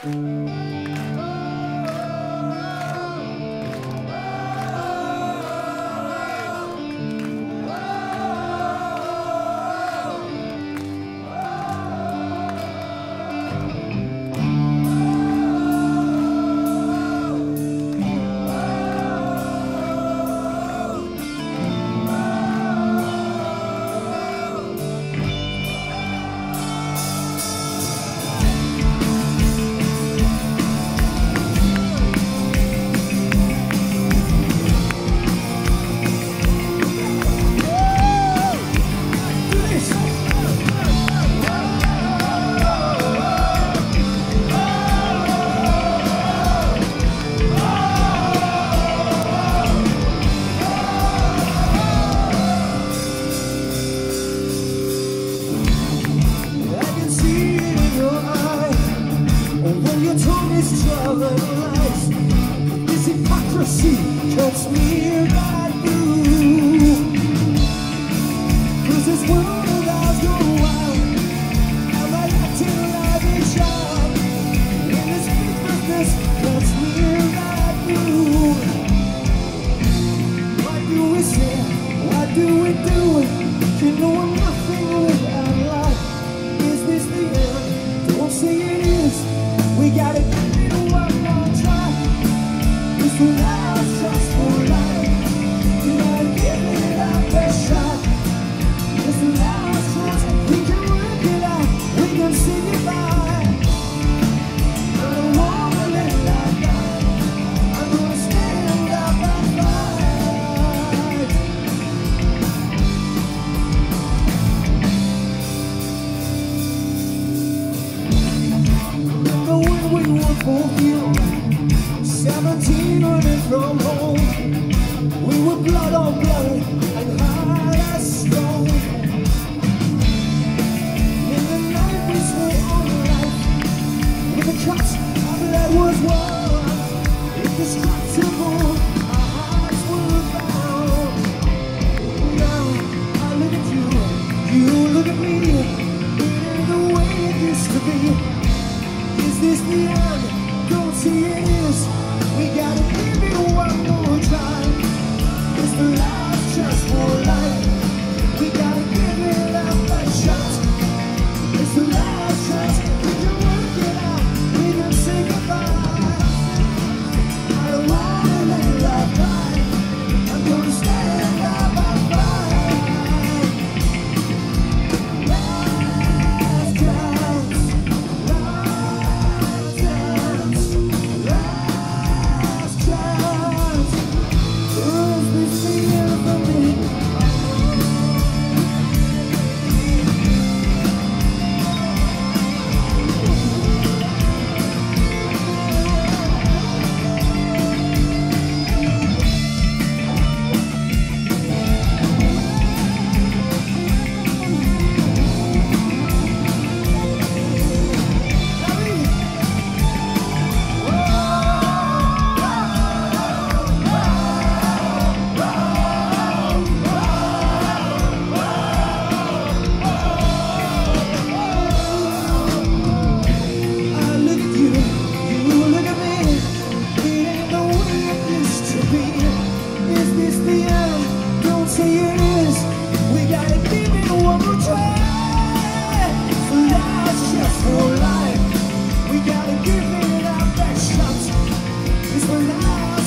Cuts me right through. 'Cause this world has gone wild, and my acting life is sharp. And this faithlessness cuts me right through. What do we say? What do we do? You know I'm nothing without life. Is this the end? Don't say it is. We gotta give it one more try. It's the last just for life. You gotta give it our best shot. It's the last chance. We can work it out. We can say goodbye. I don't wanna let life die. I'm gonna stand up and fight. Remember when we were both young, 17 running from home. We were blood on blood and hard as stone. In the night we swore on life. With the cuts our blood was warm. Indestructible, our hearts were bound. Now I look at you, you look at me. It ain't the way it used to be. Is this the end? Don't see it is. We gotta give it one more try. It's the last chance for life. We gotta give it our best shot. It's the last chance. We can work it out. We can say goodbye. I don't wanna let life die. I'm gonna stand up and fight. Last chance. Last chance. Last chance. Is this the end for me?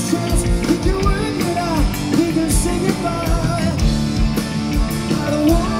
I don't want